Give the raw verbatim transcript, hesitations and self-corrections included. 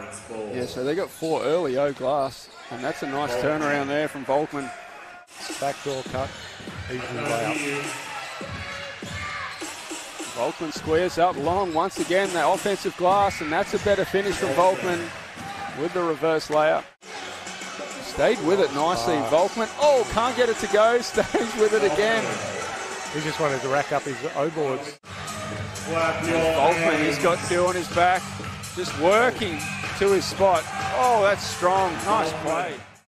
Yeah, so they got four early, O Glass, and that's a nice turnaround there from Volkman. Backdoor cut, easily lay up. Volkman squares up long once again, that offensive glass, and that's a better finish from Volkman with the reverse layup. Stayed with it nicely, Volkman. Oh, can't get it to go, stays with it again. He just wanted to rack up his O-boards. Volkman, he's got two on his back, just working to his spot. Oh, that's strong, nice play.